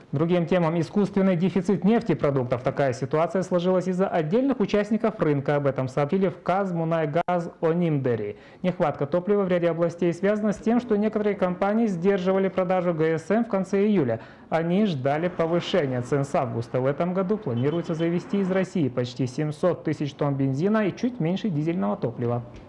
Другим темам: искусственный дефицит нефтепродуктов. Такая ситуация сложилась из-за отдельных участников рынка. Об этом сообщили в Казмунайгаз Онимдери. Нехватка топлива в ряде областей связана с тем, что некоторые компании сдерживали продажу ГСМ в конце июля. Они ждали повышения цен с августа. В этом году планируется завезти из России почти 700 тысяч тонн бензина и чуть меньше дизельного топлива.